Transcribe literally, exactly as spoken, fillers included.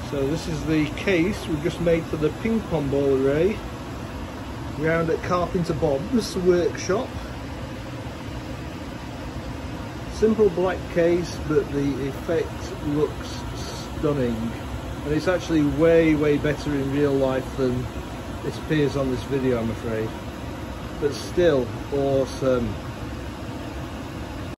So this is the case we've just made for the ping pong ball array round at Carpenter Bob's workshop. Simple black case, but the effect looks stunning, and it's actually way way better in real life than it appears on this video, I'm afraid, but still awesome.